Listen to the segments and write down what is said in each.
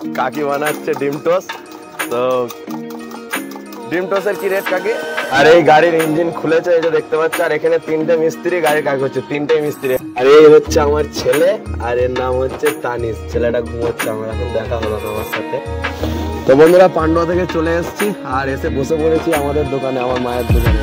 কাকি বানাচ্ছে ডিম টোস্ট। তো ডিম টোস্টের কি রেট কাকি? আর এই গাড়ির ইঞ্জিন খুলেছে, এই যে দেখতে পাচ্ছ। আর এখানে তিনটে মিস্ত্রি গাড়ির কাজ করছে, তিনটে মিস্ত্রি। আর এই হচ্ছে আমার ছেলে, আর এর নাম হচ্ছে তানিশ। ছেলেটা ঘুমোচ্ছে, আমার এখন দেখা হলো না আমার সাথে। তো বন্ধুরা, পান্ডুয়া থেকে চলে এসেছি আর এসে বসে পড়েছি আমাদের দোকানে, আমার মায়ের দোকানে।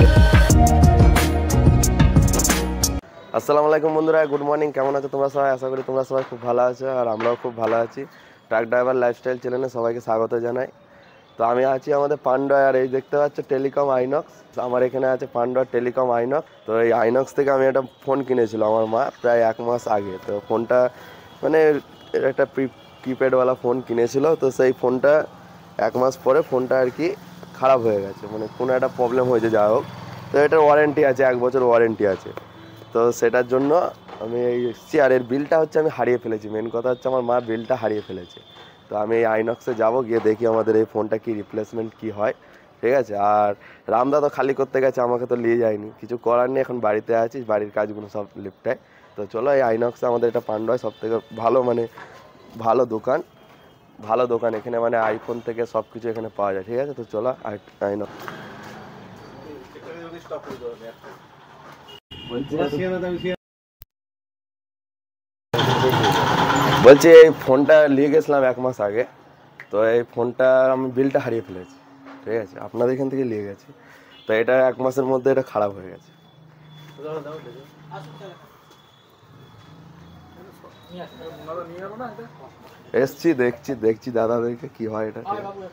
আসসালামু আলাইকুম বন্ধুরা, গুড মর্নিং। কেমন আছো তোমরা সবাই? আশা করি তোমরা সবাই খুব ভালো আছো, আর আমরাও খুব ভালো আছি। ট্রাক ড্রাইভার লাইফস্টাইল চ্যানেলে সবাইকে স্বাগত জানাই। তো আমি আছি আমাদের পান্ডুয়া, আর এই দেখতে পাচ্ছ টেলিকম আইনক্স। আমার এখানে আছে পান্ডুয়া টেলিকম আইনক্স। তো এই আইনক্স থেকে আমি একটা ফোন কিনেছিল আমার মা প্রায় 1 মাস আগে। তো ফোনটা মানে একটা কিপ্যাডওয়ালা ফোন কিনেছিল। তো সেই ফোনটা 1 মাস পরে ফোনটা আর কি খারাপ হয়ে গেছে, মানে কোনো একটা প্রবলেম হয়েছে, যা হোক। তো এটার ওয়ারেন্টি আছে, 1 বছর ওয়ারেন্টি আছে। তো সেটার জন্য আমি এই চেয়ারের বিলটা হচ্ছে আমি হারিয়ে ফেলেছি। মেন কথা হচ্ছে আমার মা বিলটা হারিয়ে ফেলেছে। তো আমি এই আইনক্সে যাবো, গিয়ে দেখি আমাদের এই ফোনটা কি রিপ্লেসমেন্ট কি হয়, ঠিক আছে। আর রামদা তো খালি করতে গেছে, আমাকে তো নিয়ে যায়নি, কিছু করার নেই। এখন বাড়িতে আছি, বাড়ির কাজগুলো সব লিপটায়। তো চলো, এই আইনক্সে আমাদের এটা পান্ডুয়ায় সব থেকে ভালো, মানে ভালো দোকান, ভালো দোকান। এখানে মানে আইফোন থেকে সব কিছু এখানে পাওয়া যায়, ঠিক আছে। তো চলো আইনক্স। বলছি এই ফোনটা নিয়ে গেছিলাম 1 মাস আগে। তো এই ফোনটা আমি বিলটা হারিয়ে ফেলেছি, ঠিক আছে। আপনাদের এখান থেকে নিয়ে গেছি। তো এটা 1 মাসের মধ্যে এটা খারাপ হয়ে গেছে। এসছি, দেখছি দাদাদেরকে কি হয় এটা।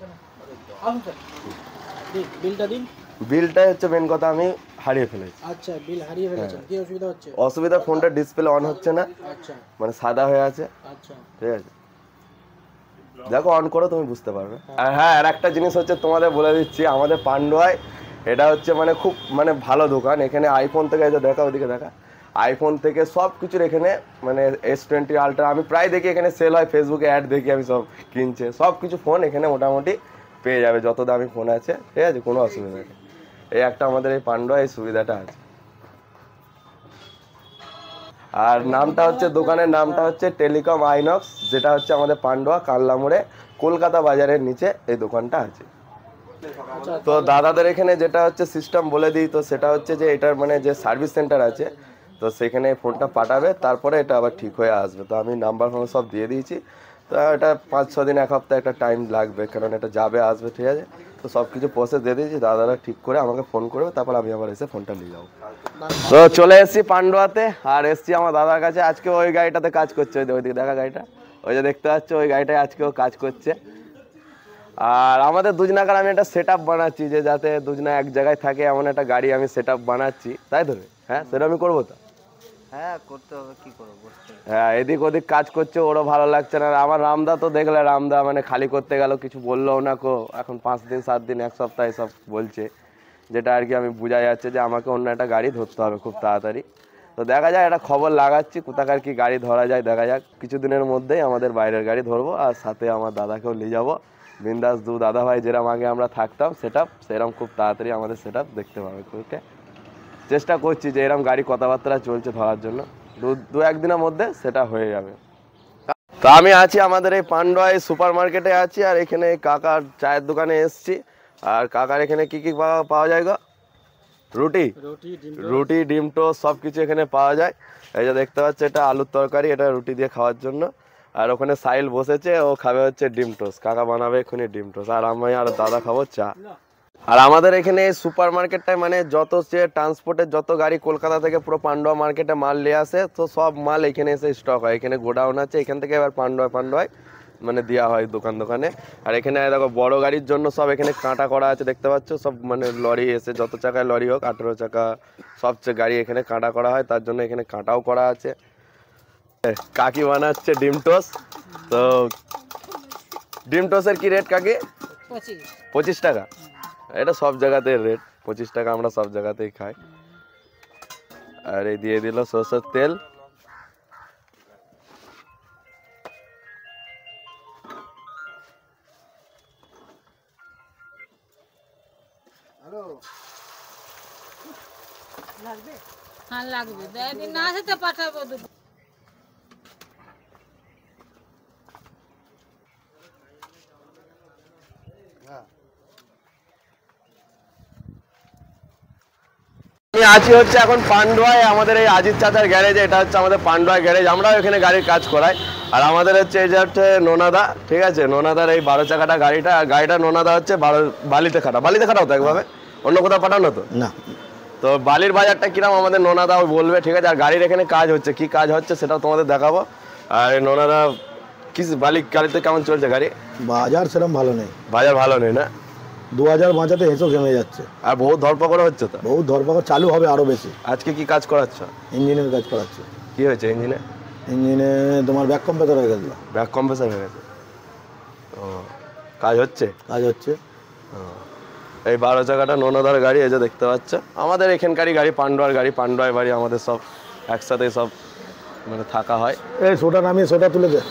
বিলটা হচ্ছে মেন কথা, আমি হারিয়ে ফেলেছি। আচ্ছা, বিল হারিয়ে ফেলেছেন, কি অসুবিধা হচ্ছে? অসুবিধা, ফোনটা ডিসপ্লে অন হচ্ছে না, আচ্ছা মানে সাদা হয়ে আছে। আচ্ছা, ঠিক আছে, দেখো অন করো, তুমি বুঝতে পারবে। আর হ্যাঁ, আর একটা জিনিস হচ্ছে তোমাদের বলে দিচ্ছি, আমাদের পান্ডুয়ায় এটা হচ্ছে মানে খুব মানে ভালো দোকান। এখানে আইফোন থেকে, এই যে দেখা, ওদিকে দেখা, আইফোন থেকে সব কিছুর এখানে মানে S20 আলট্রা আমি প্রায় দেখি এখানে সেল হয়, ফেসবুকে অ্যাড দেখি আমি, সব কিনছে। সব কিছু ফোন এখানে মোটামুটি পেয়ে যাবে, যত দামি ফোন আছে, ঠিক আছে, কোনো অসুবিধা নেই। এই একটা আমাদের এই পান্ডুয়া এই সুবিধাটা আছে। আর নামটা হচ্ছে, দোকানের নামটা হচ্ছে টেলিকম আইনক্স, যেটা হচ্ছে আমাদের পান্ডুয়া কালনা মোড়ে কলকাতা বাজারের নিচে এই দোকানটা আছে। তো দাদাদের এখানে যেটা হচ্ছে সিস্টেম বলে দিই, তো সেটা হচ্ছে যে এটার মানে যে সার্ভিস সেন্টার আছে, তো সেখানে ফোনটা পাঠাবে, তারপরে এটা আবার ঠিক হয়ে আসবে। তো আমি নাম্বার ফোন সব দিয়ে দিয়েছি। তো এটা 5-6 দিন, 1 সপ্তাহ একটা টাইম লাগবে, কারণ এটা যাবে আসবে, ঠিক আছে। তো সব কিছু প্রসেস দিয়ে দিয়েছি, দাদারা ঠিক করে আমাকে ফোন করবে, তারপর আমি আবার এসে ফোনটা নিয়ে যাবো। তো চলে এসেছি পান্ডুয়াতে, আর এসছি আমার দাদার কাছে। আজকে ওই গাড়িটাতে কাজ করছে, ওইদিকে দেখা গাড়িটা, ওই যে দেখতে পাচ্ছ, ওই গাড়িটায় আজকেও কাজ করছে। আর আমাদের দুজনাকার আমি একটা সেট আপ বানাচ্ছি, যে যাতে দুজনা এক জায়গায় থাকে, এমন একটা গাড়ি আমি সেট আপ বানাচ্ছি, তাই তো? হ্যাঁ, সেটা আমি করবো তো। হ্যাঁ, করতে হবে, কি করবো। হ্যাঁ, এদিক ওদিক কাজ করছে, ওরও ভালো লাগছে না। আর আমার রামদা তো দেখলে, রামদা মানে খালি করতে গেল, কিছু বললোও না কো। এখন 5 দিন 7 দিন 1 সপ্তাহ এসব বলছে, যেটা আর কি আমি বোঝা যাচ্ছে যে আমাকে অন্য একটা গাড়ি ধরতে হবে খুব তাড়াতাড়ি। তো দেখা যায়, একটা খবর লাগাচ্ছি, কোথাকার কি গাড়ি ধরা যায় দেখা যাক। কিছুদিনের মধ্যেই আমাদের বাইরের গাড়ি ধরবো, আর সাথে আমার দাদাকেও নিয়ে যাবো। বিন্দাস দাদা ভাই যেরকম আগে আমরা থাকতাম সেট আপ, সেরকম খুব তাড়াতাড়ি আমাদের সেট আপ দেখতে পাবে। ওকে, চেষ্টা করছি যে এরকম গাড়ি কথাবার্তা চলছে ধরার জন্য, 2-1 দিনের মধ্যে সেটা হয়ে যাবে। তো আমি আছি আমাদের এই পান্ডুয়া সুপার মার্কেটে আছি, আর এখানে কাকার চায়ের দোকানে এসছি। আর কাকার এখানে কি কি পাওয়া যায় গো? রুটি, ডিম টোস্ট সব কিছু এখানে পাওয়া যায়। এই যে দেখতে পাচ্ছ, এটা আলুর তরকারি, এটা রুটি দিয়ে খাওয়ার জন্য। আর ওখানে সাইল বসেছে, ও খাবে হচ্ছে ডিম টোস্ট। কাকা বানাবে এক্ষুনি ডিম টোস্ট, আর আমি আর দাদা খাবো চা। আর আমাদের এখানে সুপার মার্কেটটায় মানে যত যে ট্রান্সপোর্টের যত গাড়ি কলকাতা থেকে পুরো পান্ডুয়া মার্কেটে মাল নিয়ে আসে, তো সব মাল এখানে এসে স্টক হয়। এখানে গোডাউন আছে, এখান থেকে এবার পান্ডুয়ায় মানে দেওয়া হয় দোকানে। আর এখানে দেখো বড় গাড়ির জন্য সব এখানে কাঁটা করা আছে, দেখতে পাচ্ছ, সব মানে লরি এসে, যত চাকায় লরি হোক, 18 চাকা সব গাড়ি এখানে কাঁটা করা হয়, তার জন্য এখানে কাঁটাও করা আছে। কাকি বানাচ্ছে ডিম টোস্ট। তো ডিম টোস্টের কি রেট কাকি? 25 টাকা। এটা সব জায়গাতে রেট 25 টাকা, আমরা সব জায়গাতেই খাই। আর এই দিয়ে দিল সরষের তেল। হ্যাঁ লাগবে, একদিন না আসে তো পাঠাবো। আমি আছি হচ্ছে এখন পান্ডুয়ায় আমাদের এই আজিত চাচার গ্যারেজে। এটা হচ্ছে আমাদের পান্ডুয়া গ্যারেজ, আমরাও এখানে গাড়ির কাজ করাই। আর আমাদের হচ্ছে এই যে হচ্ছে নোনাদা, ঠিক আছে, নোনাদার এই 12 চাকাটা গাড়িটা, গাড়িটা নোনাদা হচ্ছে বালিতে খাটাও তো একভাবে, অন্য কোথাও পাঠানো তো না। তো বালির বাজারটা কিরম আমাদের নোনাদা বলবে, ঠিক আছে। আর গাড়ির এখানে কাজ হচ্ছে, কি কাজ হচ্ছে সেটাও তোমাদের দেখাবো। আর এই নোনাদা কি বালি গাড়িতে কেমন চলছে গাড়ি? বাজার সেরকম ভালো নেই, বাজার ভালো নেই না, 2000 বাঁচাতে হেসো ঘেমে যাচ্ছে। আর বহু ধরপকড় হচ্ছে তো, বহু ধরপাকড় চালু হবে আরো বেশি। আজকে কি কাজ করাচ্ছ? ইঞ্জিনের কাজ করাচ্ছে। কি হয়েছে ইঞ্জিনে? ইঞ্জিনে তোমার ব্যাক কম্প্রেসর হয়ে গেছিল। ব্যাক কম্প্রেসার হয়ে গেছে। ও, কাজ হচ্ছে? কাজ হচ্ছে। এই 12 চাকাটা নোনাদার গাড়ি, এই যে দেখতে পাচ্ছ, আমাদের এখানকারই গাড়ি, পান্ডুয়ার গাড়ি, পান্ডুয়ার বাড়ি, আমাদের সব একসাথে সব মানে থাকা হয়। এই সোটা নামিয়ে সোটা তুলে দে।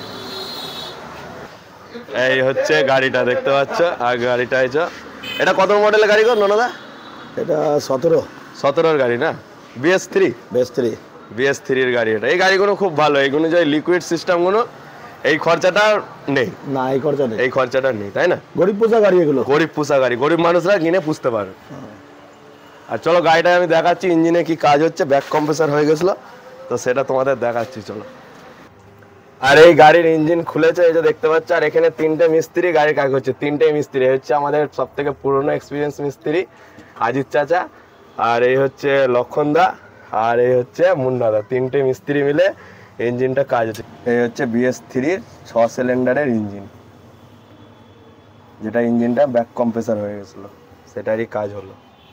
এই হচ্ছে গাড়িটা দেখতে পাচ্ছ, আর গাড়িটা এই যে, এটা কত মডেলের গাড়ি গো নোনাদা? এটা 17। 17-র গাড়ি না, BS3? বেস্ত্রী। BS3-র গাড়ি এটা। এই গাড়িগুলো খুব ভালো, এইগুলো যে লিকুইড সিস্টেমগুলো, এই খরচাটা নেই। না, এই খরচা নেই, এই খরচাটা নেই, তাই না? গরিব পোষা গাড়ি এগুলো। গরিব পোষা গাড়ি, গরিব মানুষরা কিনে পুষতে পারে। আর চলো গাড়িটা আমি দেখাচ্ছি ইঞ্জিনে কি কাজ হচ্ছে। ব্যাক কম্প্রেসার হয়ে গেছিলো তো সেটা তোমাদের দেখাচ্ছি, চলো। আর এই গাড়ির ইঞ্জিন খুলেছে, এই যে দেখতে পাচ্ছ। আর এখানে 3টে মিস্ত্রি গাড়ির কাজ করছে, 3টেই মিস্ত্রি। হচ্ছে আমাদের সব থেকে পুরনো এক্সপিরিয়েন্স মিস্ত্রি আজিত চাচা, আর এই হচ্ছে লক্ষণদা, আর এই হচ্ছে মুন্নাদা। 3টে মিস্ত্রি মিলে ইঞ্জিনটা কাজ হচ্ছে। এই হচ্ছে BS3-র 6 সিলিন্ডারের ইঞ্জিন, যেটা ইঞ্জিনটা ব্যাক কম্প্রেসার হয়ে গেছিল, সেটারই কাজ হলো।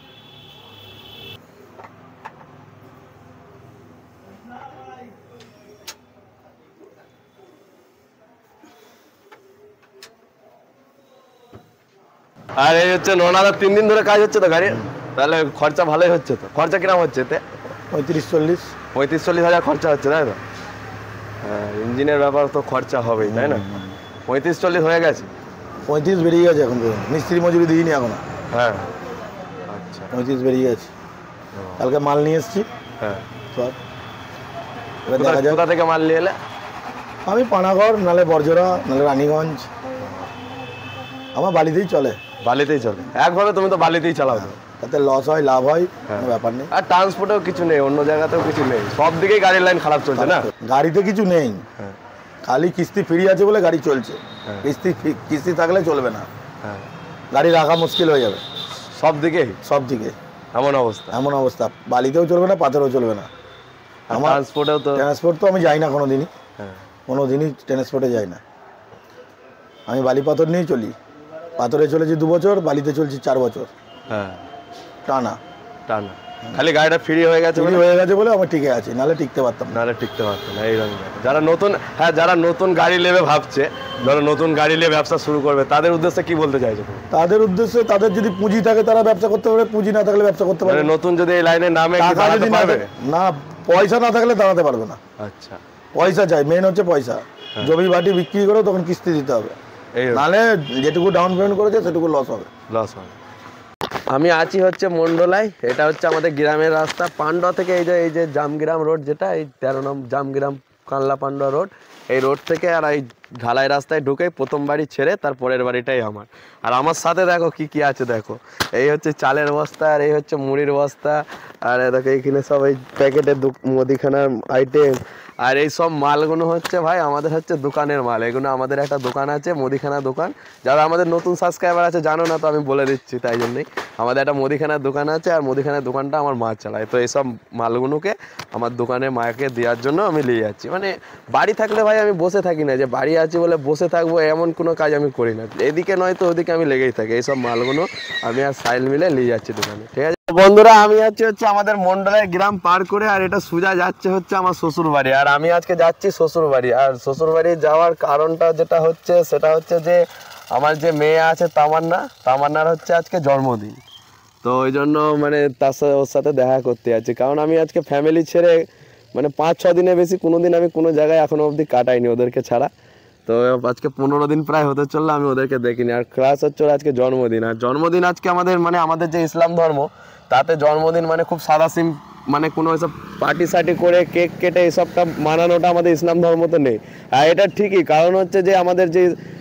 আর এই হচ্ছে নোনাদা, 3 দিন ধরে কাজ হচ্ছে তো গাড়ির, তাহলে খরচা ভালোই হচ্ছে তো। খরচা কিরকম হচ্ছে এতে? 35-40। 35-40 হাজার খরচা হচ্ছে, তাই তো? হ্যাঁ, ইঞ্জিনের ব্যাপার তো খরচা হবেই, তাই না? 35-40 হয়ে গেছে। 35 বেরিয়ে গেছে এখন পর্যন্ত, মিস্ত্রি মজুরি দিইনি এখনো। হ্যাঁ, আচ্ছা। 35 বেরিয়ে গেছে। কালকে মাল নিয়ে এসেছি হ্যাঁ, সব। এবার দেখা যাক। কোথা থেকে মাল নিয়ে এলে? আমি পানাগড়, নালে বরজোড়া, নালে রানীগঞ্জ। আমার বালিতেই চলে। বালিতেই চলে একভাবে, তুমি তো বালিতেই চালাও তো। তাতে লস হয় লাভ হয় কোনো ব্যাপার নেই। আর ট্রান্সপোর্টেও কিছু নেই, অন্য জায়গাতেও কিছু নেই, সব দিকেই গাড়ির লাইন খারাপ চলছে না। গাড়িতে কিছু নেই, হ্যাঁ, খালি কিস্তি ফ্রি আছে বলে গাড়ি চলছে। হ্যাঁ। কিস্তি থাকলে চলবে না, হ্যাঁ, গাড়ি রাখা মুশকিল হয়ে যাবে সব দিকেই সব দিকে। এমন অবস্থা। এমন অবস্থা, বালিতেও চলবে না, পাথরেও চলবে না। আমার ট্রান্সপোর্টেও তো। ট্রান্সপোর্ট তো আমি যাই না কোনো দিনই, হ্যাঁ, কোনো দিনই ট্রান্সপোর্টে যাই না। আমি বালি পাথর নিয়েই চলি। পাথরে চলেছি 2 বছর, বালিতে চলছি 4 বছর হ্যাঁ, টানা। টানা। খালি গাড়িটা ফ্রি হয়ে গেছে চুরি হয়ে গেছে বলে আমি টিকে আছি, নাহলে টিকতে পারতাম না। নাহলে টিকতে পারতো না। এইরকম যারা নতুন, হ্যাঁ, যারা নতুন গাড়ি নেবে ভাবছে, ধরো নতুন গাড়ি নিয়ে ব্যবসা শুরু করবে, তাদের উদ্দেশ্যে কি বলতে চাইছো তুমি? তাদের উদ্দেশ্যে, তাদের যদি পুঁজি থাকে তারা ব্যবসা করতে পারে, পুঁজি না থাকলে ব্যবসা করতে পারে। মানে নতুন যদি এই লাইনে নামে কি টাকা যদি দাঁড়াতে না পারবে? না, পয়সা না থাকলে দাঁড়াতে পারবে না। আচ্ছা, পয়সা চাই, মেন হচ্ছে পয়সা। জমি বাটি বিক্রি করে তখন কিস্তি দিতে হবে, এই নাহলে যেটুকু ডাউন পেমেন্ট করেছে সেটুকু লস হবে। লস হবে। আমি আছি হচ্ছে মন্ডলায়, এটা হচ্ছে আমাদের গ্রামের রাস্তা। পান্ডুয়া থেকে এই যে জামগ্রাম রোড, যেটা এই 13 নম্বর জামগ্রাম কানলা পান্ডুয়া রোড, এই রোড থেকে আর এই ঢালাই রাস্তায় ঢুকে প্রথম বাড়ি ছেড়ে তার পরের বাড়িটাই আমার। আর আমার সাথে দেখো কি কি আছে, দেখো এই হচ্ছে চালের বস্তা, আর এই হচ্ছে মুড়ির বস্তা, আর দেখো এইখানে সব এই প্যাকেটের মুদিখানার আইটেম। আর এই সব মালগুলো হচ্ছে ভাই আমাদের হচ্ছে দোকানের মাল। এগুলো আমাদের একটা দোকান আছে, মুদিখানা দোকান। যারা আমাদের নতুন সাবস্ক্রাইবার আছে জানো না, তো আমি বলে দিচ্ছি তাই জন্যই। আমাদের একটা মুদিখানার দোকান আছে, আর মুদিখানার দোকানটা আমার মা চালায়। তো এইসব মালগুলোকে আমার দোকানে মাকে দেওয়ার জন্য আমি নিয়ে যাচ্ছি। মানে বাড়ি থাকলে ভাই আমি বসে থাকি না, যে বাড়ি আছি বলে বসে থাকবো এমন কোনো কাজ আমি করি না। এদিকে নয় তো ওদিকে আমি লেগেই থাকি। এইসব মালগুলো আমি আর সাইল মিলে নিয়ে যাচ্ছি দোকানে, ঠিক আছে বন্ধুরা। আমি হচ্ছে আমাদের মন্ডলের গ্রাম পার করে, আর এটা সোজা যাচ্ছে হচ্ছে আমার শ্বশুর বাড়ি। আর আমি আজকে যাচ্ছি শ্বশুর বাড়ি। আর শ্বশুর বাড়ি যাওয়ার কারণটা যেটা হচ্ছে, সেটা হচ্ছে যে আমার যে মেয়ে আছে তামান্নার হচ্ছে আজকে জন্মদিন। তো ওই জন্য মানে ওর সাথে দেখা করতে যাচ্ছি। কারণ আমি আজকে ফ্যামিলি ছেড়ে মানে 5-6 দিনের বেশি কোনোদিন আমি কোনো জায়গায় এখনো অবধি কাটাইনি ওদেরকে ছাড়া। তো আজকে 15 দিন প্রায় হতে চললো আমি ওদেরকে দেখিনি। আর ক্লাস হচ্ছে ওর আজকে জন্মদিন। আর জন্মদিন আজকে আমাদের যে ইসলাম ধর্ম, তাতে জন্মদিন মানে খুব সাদা মানে কোনো এসব পার্টি সার্টি করে কেক কেটে এসবটা মানানোটা আমাদের ইসলাম ধর্মতে নেই। আর এটা ঠিকই, কারণ হচ্ছে যে আমাদের যে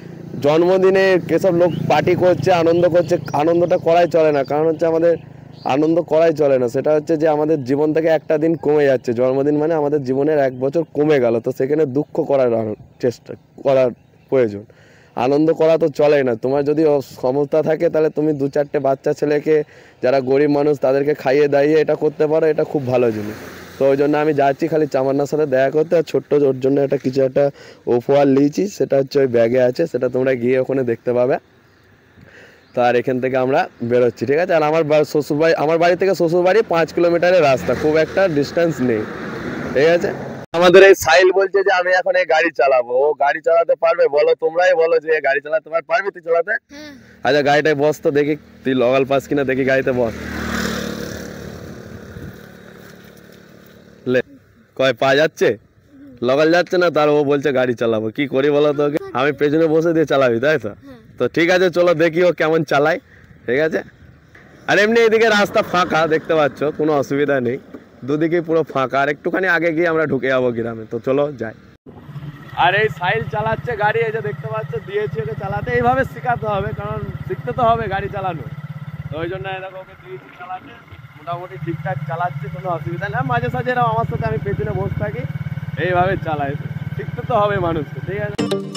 জন্মদিনে যেসব লোক পার্টি করছে, আনন্দ করছে, আনন্দটা করাই চলে না। কারণ হচ্ছে আমাদের আনন্দ করাই চলে না, সেটা হচ্ছে যে আমাদের জীবন থেকে একটা দিন কমে যাচ্ছে। জন্মদিন মানে আমাদের জীবনের 1 বছর কমে গেল, তো সেখানে দুঃখ করার চেষ্টা করার প্রয়োজন। আনন্দ করা তো চলেই না। তোমার যদি ক্ষমতা থাকে তাহলে তুমি 2-4টে বাচ্চা ছেলেকে, যারা গরিব মানুষ, তাদেরকে খাইয়ে দাইয়ে এটা করতে পারো, এটা খুব ভালো জিনিস। তো ওই জন্য আমি যাচ্ছি খালি চামান্নার সাথে দেখা করতে, আর ছোট্ট ওর জন্য একটা কিছু একটা উপহার নিয়েছি, সেটা হচ্ছে ওই ব্যাগে আছে, সেটা তোমরা গিয়ে ওখানে দেখতে পাবে। তো আর এখান থেকে আমরা বেরোচ্ছি, ঠিক আছে। আর আমার শ্বশুরবাড়ি, আমার বাড়ি থেকে শ্বশুরবাড়ি 5 কিলোমিটারের রাস্তা, খুব একটা ডিস্টেন্স নেই, ঠিক আছে। আমাদের এই সাইল বলছে যে আমি এখন এই গাড়ি চালাবো। ও গাড়ি চালাতে পারবে? বলো, তোমরাই বলো যে গাড়ি চালাতে পারবি তুই চালাতে? আচ্ছা গাড়িটায় বস তো দেখি, তুই লগাল পাস কিনা দেখি, গাড়িতে বস। লে কয় পা যাচ্ছে, লগাল যাচ্ছে না, তার ও বলছে গাড়ি চালাবো। কি করি বলো তো ওকে? আমি পেছনে বসে দিয়ে চালাবি, তাই তো? তো ঠিক আছে, চলো দেখি ও কেমন চালায়, ঠিক আছে। আর এমনি এদিকে রাস্তা ফাঁকা দেখতে পাচ্ছ, কোনো অসুবিধা নেই, দুদিকেই পুরো ফাঁকা। আর একটুখানি আগে গিয়ে আমরা ঢুকে যাবো গ্রামে, তো চলো যাই। আর এই সাইল চালাচ্ছে গাড়ি, এই যে দেখতে পাচ্ছ, দিয়েছি ওকে চালাতে। এইভাবে শেখাতে হবে, কারণ শিখতে তো হবে গাড়ি চালানো, তো ওই জন্য এরকম ওকে দিয়েছি চালাতে। মোটামুটি ঠিকঠাক চালাচ্ছে, কোনো অসুবিধা নেই। মাঝে সাঝে এরকম আমার সাথে আমি পেছনে বসে থাকি, এইভাবে চালাই। শিখতে তো হবে মানুষকে, ঠিক আছে।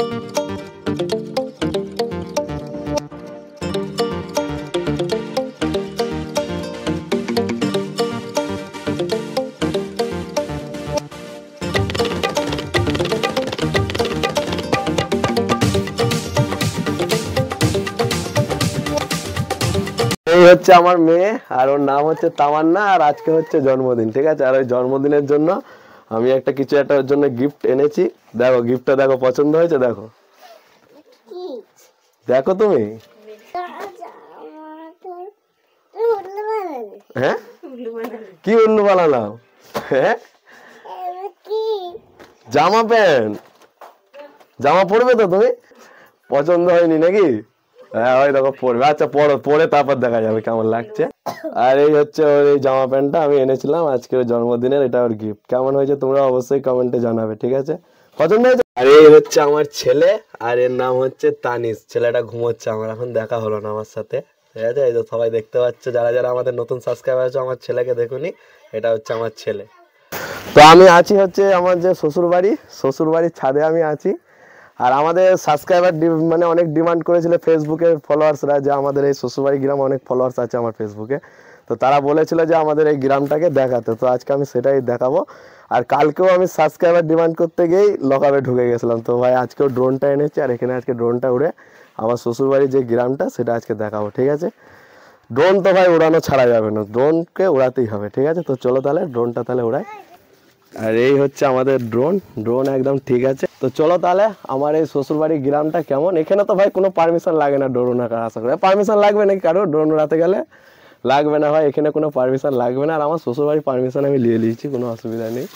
এই হচ্ছে আমার মেয়ে, আর ওর নাম হচ্ছে তামান্না, আর আজকে হচ্ছে জন্মদিন, ঠিক আছে। আর ওই জন্মদিনের জন্য আমি একটা কিছু একটা ওর জন্য গিফট এনেছি। দেখো গিফটটা, দেখো পছন্দ হয়েছে? দেখো, দেখো তুমি। হ্যাঁ কি উল্লু বানালাম? হ্যাঁ জামা প্যান্ট, জামা পরবে তো তুমি? পছন্দ হয়নি নাকি? হ্যাঁ ওই দেখো পরবে। আচ্ছা পরো, পরে তারপর দেখা যাবে কেমন লাগছে। আর এই হচ্ছে ওর এই জামা প্যান্টটা আমি এনেছিলাম আজকে ওর জন্মদিনের, এটা ওর গিফট। কেমন হয়েছে তোমরা অবশ্যই কমেন্টে জানাবে, ঠিক আছে। পছন্দ হয়েছে? আর এই হচ্ছে আমার ছেলে, আর এর নাম হচ্ছে তানিশ। ছেলেটা ঘুমোচ্ছে, আমার এখন দেখা হলো না আমার সাথে, ঠিক আছে। এই তো সবাই দেখতে পাচ্ছ, যারা যারা আমাদের নতুন সাবস্ক্রাইবার আছে, আমার ছেলেকে দেখুনি, এটা হচ্ছে আমার ছেলে। তো আমি আছি হচ্ছে আমার যে শ্বশুরবাড়ির ছাদে আমি আছি। আর আমাদের সাবস্ক্রাইবার মানে অনেক ডিমান্ড করেছিল ফেসবুকের ফলোয়ার্সরা, যে আমাদের এই শ্বশুরবাড়ি গ্রামে অনেক ফলোয়ার্স আছে আমার ফেসবুকে, তো তারা বলেছিল যে আমাদের এই গ্রামটাকে দেখাতে, তো আজকে আমি সেটাই দেখাবো। আর কালকেও আমি সাবস্ক্রাইবার ডিমান্ড করতে গিয়েই লকআপে ঢুকে গেছিলাম, তো ভাই আজকেও ড্রোনটা এনেছি, আর এখানে আজকে ড্রোনটা উড়ে আমার শ্বশুরবাড়ির যে গ্রামটা সেটা আজকে দেখাবো, ঠিক আছে। ড্রোন তো ভাই উড়ানো ছাড়া যাবে না, ড্রোনকে উড়াতেই হবে, ঠিক আছে। তো চলো তাহলে ড্রোনটা তাহলে উড়াই। আর এই হচ্ছে আমাদের ড্রোন একদম ঠিক আছে। তো চলো তাহলে আমার এই শ্বশুরবাড়ির গ্রামটা কেমন। এখানে তো ভাই কোনো পারমিশন লাগে না ড্রোন উড়ানোর, আশা করি। পারমিশন লাগবে নাকি কারো ড্রোন উড়াতে গেলে? লাগবে না ভাই, এখানে কোনো পারমিশন লাগবে না। আর আমার শ্বশুরবাড়ির পারমিশন আমি নিয়ে নিয়েছি, কোনো অসুবিধা নেই।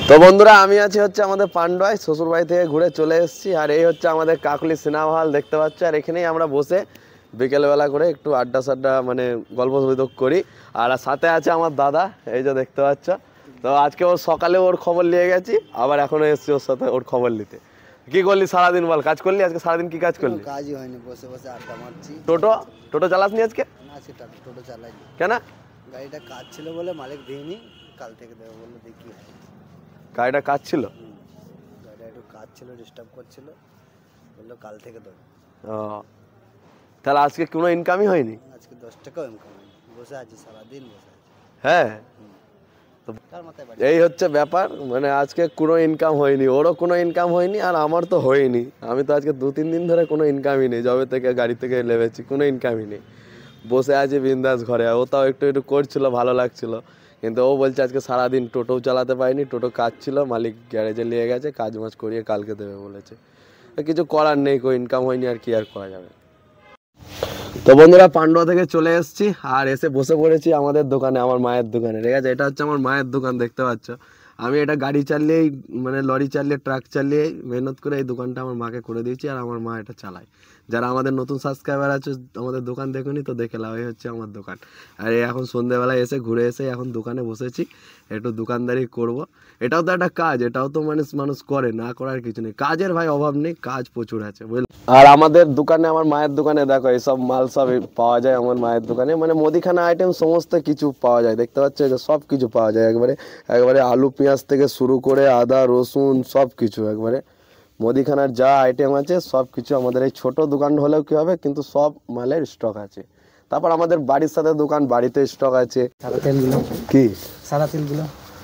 তো বন্ধুরা আমি আছি হচ্ছে আমাদের পান্ডয় শ্বশুর বাড়ি থেকে ঘুরে চলে এসেছি, আর এই হচ্ছে আমাদের কাকলি সিনেমা হল দেখতে পাচ্ছ। আর এখানেই আমরা বসে বিকেলবেলা করে একটু আড্ডা সাড্ডা মানে গল্প সল্প করি। আর সাথে আছে আমার দাদা, এই যে দেখতে পাচ্ছ। তো আজকে ওর সকালে ওর খবর নিয়ে গেছি, আবার এখনো এসছি ওর সাথে ওর খবর নিতে। কি করলি সারাদিন বল, কাজ করলি আজকে সারাদিন? কি কাজ করলি? কাজই হয়নি, বসে বসে আড্ডা মারছি। টোটো টোটো চালাসনি আজকে? না, সেটা টোটো চালাই। কেন? গাড়িটা কাজ ছিল বলে মালিক দিইনি, কাল থেকে দেবো বললো, দেখি। গাড়িটা কাজ ছিল? গাড়িটা একটু কাজ ছিল, ডিস্টার্ব করছিল, বললো কাল থেকে দেবো। ও, তাহলে আজকে কোনো ইনকামই হয়নি? আজকে 10 টাকাও ইনকাম হয়নি, বসে আছি সারাদিন বসে আছি। হ্যাঁ, তার মাথায় বাড়ি। এই হচ্ছে ব্যাপার, মানে আজকে কোনো ইনকাম হয়নি, ওরও কোনো ইনকাম হয়নি, আর আমার তো হয়নি। আমি তো আজকে 2-3 দিন ধরে কোনো ইনকামই নেই, যবে থেকে গাড়ি থেকে নেমেছি কোনো ইনকামই নেই, বসে আছি বিন্দাস ঘরে। ও তাও একটু একটু করছিল, ভালো লাগছিল, কিন্তু ও বলছে আজকে সারাদিন টোটোও চালাতে পারিনি, টোটো কাজ ছিল, মালিক গ্যারেজে নিয়ে গেছে, কাজ মাজ করিয়ে কালকে দেবে বলেছে। কিছু করার নেই, কোনো ইনকাম হয়নি, আর কি আর করা যাবে। তো বন্ধুরা পান্ডুয়া থেকে চলে এসেছি, আর এসে বসে পড়েছি আমাদের দোকানে, আমার মায়ের দোকানে। ঠিক আছে, এটা হচ্ছে আমার মায়ের দোকান, দেখতে পাচ্ছ। আমি এটা গাড়ি চালিয়েই মানে লরি চালিয়ে ট্রাক চালিয়ে মেহনত করে এই দোকানটা আমার মাকে করে দিয়েছি, আর আমার মা এটা চালায়। যারা আমাদের নতুন সাবস্ক্রাইবার আছে আমাদের দোকান দেখুনি তো দেখে লাও, এই হচ্ছে আমার দোকান। আর এই এখন সন্ধ্যেবেলায় এসে ঘুরে এসে এখন দোকানে বসেছি, একটু দোকানদারি করব। এটাও তো একটা কাজ, এটাও তো মানুষ করে, না করার কিছু নেই, কাজের ভাই অভাব নেই, কাজ প্রচুর আছে বুঝলি। আর আমাদের দোকানে, আমার মায়ের দোকানে দেখো এইসব মাল সব পাওয়া যায় আমার মায়ের দোকানে, মানে মুদিখানা আইটেম সমস্ত কিছু পাওয়া যায়, দেখতে পাচ্ছ যে সব কিছু পাওয়া যায় একবারে একবারে আলু পেঁয়াজ থেকে শুরু করে আদা রসুন সব কিছু একবারে মুদিখানার যা আইটেম আছে সব কিছু আমাদের এই ছোট দোকান হলেও কি হবে, কিন্তু সব মালের স্টক আছে। তারপর আমাদের বাড়ির সাথে দোকান, বাড়িতে স্টক আছে। সাদা তেলগুলো কি সাদা তেলগুলো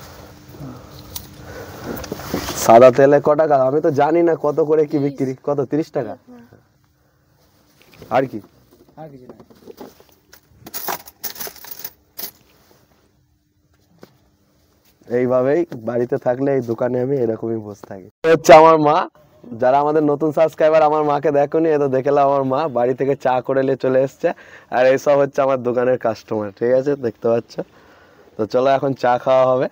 সাদা তেলে ক টাকা আমি তো জানি না, কত করে কি বিক্রি, কত 30 টাকা? আর কি? আর কিছু না। এইভাবেই বাড়িতে থাকলে এই দোকানে আমি এরকমই বসে থাকি। হচ্ছে আমার মা, যারা আমাদের নতুন সাবস্ক্রাইবার আমার মাকে দেখোনি, এ তো দেখলাম আমার মা বাড়ি থেকে চা করে নিয়ে চলে এসছে, আর এইসব হচ্ছে আমার দোকানের কাস্টমার। ঠিক আছে, দেখতে পাচ্ছ। তো চলো এখন চা খাওয়া হবে।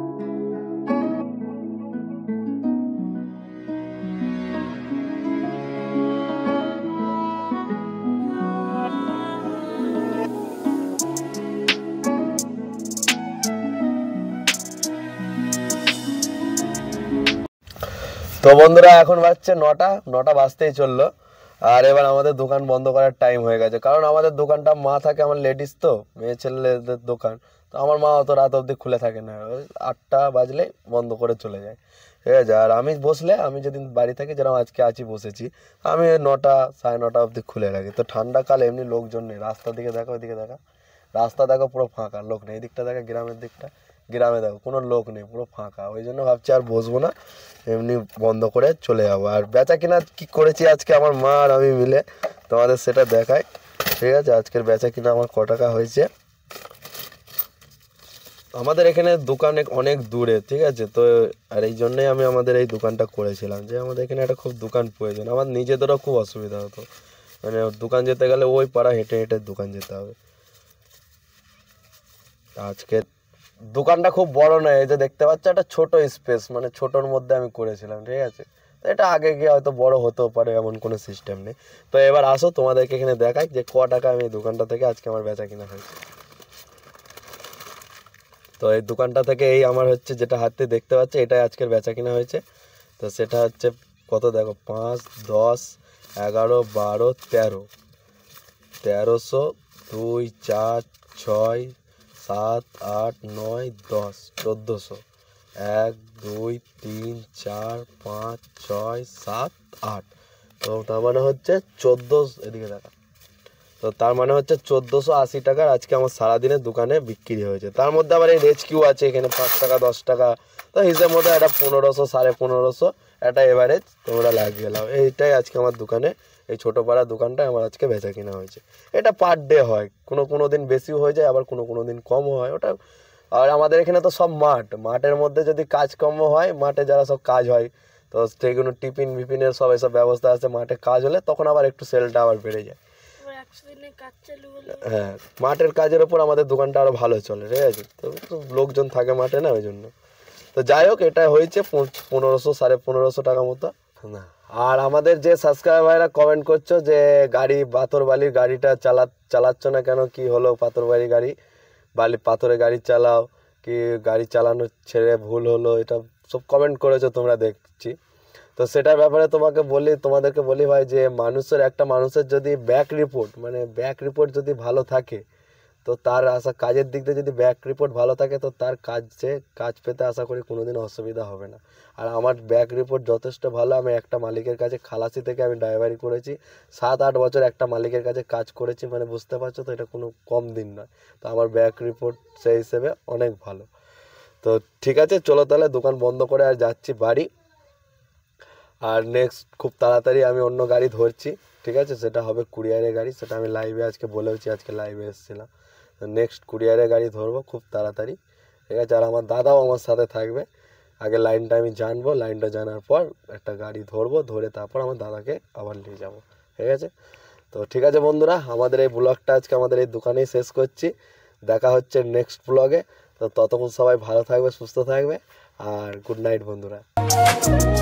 তো বন্ধুরা এখন বাজছে 9টা বাজতেই চললো, আর এবার আমাদের দোকান বন্ধ করার টাইম হয়ে গেছে, কারণ আমাদের দোকানটা মা থাকে, আমার লেডিস তো মেয়ে ছেলেদের দোকান, তো আমার মা অত রাত অবধি খুলে থাকে না, ওই 8টা বাজলে বন্ধ করে চলে যায়। ঠিক আছে, আর আমি বসলে, আমি যেদিন বাড়ি থাকি, যেরকম আজকে আছি বসেছি, আমি 9টা 9:30 অবধি খুলে রাখি। তো ঠান্ডাকাল এমনি লোকজন নেই, রাস্তার দিকে দেখো, ওইদিকে দেখা, রাস্তা দেখো পুরো ফাঁকা, লোক নেই। এদিকটা দেখা গ্রামের দিকটা, গ্রামে দেখো কোনো লোক নেই, পুরো ফাঁকা। ওই জন্য ভাবছি আর বসবো না, এমনি বন্ধ করে চলে যাবো। আর বেচা কিনা কি করেছি আজকে আমার মা আর আমি মিলে, তোমাদের সেটা দেখাই। ঠিক আছে, আজকের বেচা কিনা আমার ক টাকা হয়েছে। আমাদের এখানে দোকান অনেক দূরে, ঠিক আছে, তো আর এই জন্যই আমি আমাদের এই দোকানটা করেছিলাম, যে আমাদের এখানে একটা খুব দোকান প্রয়োজন। আমার নিজেদেরও খুব অসুবিধা হতো, মানে দোকান যেতে গেলে ওই পাড়া হেঁটে হেঁটে দোকান যেতে হবে। আজকে দোকানটা খুব বড় নয়, এই যে দেখতে পাচ্ছ একটা ছোট স্পেস, মানে ছোটোর মধ্যে আমি করেছিলাম। ঠিক আছে, তো এটা আগে গিয়ে হয়তো বড় হতেও পারে, এমন কোনো সিস্টেম নেই। তো এবার আসো তোমাদেরকে এখানে দেখাই যে ক টাকা আমি এই দোকানটা থেকে আজকে আমার বেচা কিনা হয়েছে। তো এই দোকানটা থেকে এই আমার হচ্ছে যেটা হাতে দেখতে পাচ্ছ, এটাই আজকের বেচা কিনা হয়েছে। তো সেটা হচ্ছে কত দেখো, 5, 10, 11, 12, 13, 1300, 2, 4, 6, 7, 8, 9, 10, 1400, 1, 2, 3, 4, 5, 6, 7, 8। তো তার মানে হচ্ছে 14, এদিকে দেখা, তো তার মানে হচ্ছে 1480 টাকার আজকে আমার সারাদিনের দোকানে বিক্রি হয়েছে। তার মধ্যে আবার এই রেচকিউ আছে এখানে 5 টাকা 10 টাকা, তো হিসেব মধ্যে একটা 1500 1550 একটা এভারেজ তোমরা লাগিয়ে নাও। এইটাই আজকে আমার দোকানে, এই ছোটো পাড়ার দোকানটা আমার আজকে বেচা কিনা হয়েছে। এটা পার ডে হয়, কোনো দিন বেশিও হয়ে যায়, আবার কোনো দিন কমও হয় ওটা। আর আমাদের এখানে তো সব মাঠের মধ্যে যদি কাজ কম হয়, মাঠে যারা সব কাজ হয়, তো সেইগুলো টিফিন বিপিনের সব এসব ব্যবস্থা আছে, মাঠে কাজ হলে তখন আবার একটু সেলটা আবার বেড়ে যায়। হ্যাঁ, মাঠের কাজের ওপর আমাদের দোকানটা আরো ভালো চলে। ঠিক আছে, তো লোকজন থাকে মাঠে না, ওই জন্য। তো যাই হোক, এটা হয়েছে 1500 1550 টাকা মতো না। আর আমাদের যে সাবস্ক্রাইবাররা কমেন্ট করছো যে গাড়ি পাথরবালির গাড়িটা চালাচ্ছ না কেন, কি হলো পাথরবালি গাড়ি, পাথরে গাড়ি চালাও, কি গাড়ি চালানো ছেড়ে ভুল হলো, এটা সব কমেন্ট করেছো তোমরা দেখছি। তো সেটার ব্যাপারে তোমাদেরকে বলি ভাই, যে একটা মানুষের যদি ব্যাক রিপোর্ট যদি ভালো থাকে, তো তার কাজের দিক দিয়ে যদি ব্যাক রিপোর্ট ভালো থাকে, তো তার কাজ পেতে আশা করি কোনোদিন অসুবিধা হবে না। আর আমার ব্যাক রিপোর্ট যথেষ্ট ভালো। আমি একটা মালিকের কাছে, খালাসি থেকে আমি ড্রাইভারি করেছি, 7-8 বছর একটা মালিকের কাছে কাজ করেছি, বুঝতে পারছো তো, এটা কোনো কম দিন নয়। তো আমার ব্যাক রিপোর্ট সেই হিসেবে অনেক ভালো। তো ঠিক আছে, চলো তাহলে দোকান বন্ধ করে আর যাচ্ছি বাড়ি। আর নেক্সট খুব তাড়াতাড়ি আমি অন্য গাড়ি ধরছি, ঠিক আছে, সেটা হবে কুরিয়ারের গাড়ি, সেটা আমি লাইভে আজকে বলেওছি, আজকে লাইভে এসেছিলাম। তো নেক্সট কুরিয়ারের গাড়ি ধরবো খুব তাড়াতাড়ি, ঠিক আছে। আর আমার দাদাও আমার সাথে থাকবে। আগে লাইনটা আমি জানবো, লাইনটা জানার পর একটা গাড়ি ধরবো, ধরে তারপর আমার দাদাকে আবার নিয়ে যাব, ঠিক আছে। তো ঠিক আছে বন্ধুরা, আমাদের এই ব্লগটা আজকে আমাদের এই দোকানেই শেষ করছি। দেখা হচ্ছে নেক্সট ব্লগে। তো ততক্ষণ সবাই ভালো থাকবে, সুস্থ থাকবে, আর গুড নাইট বন্ধুরা।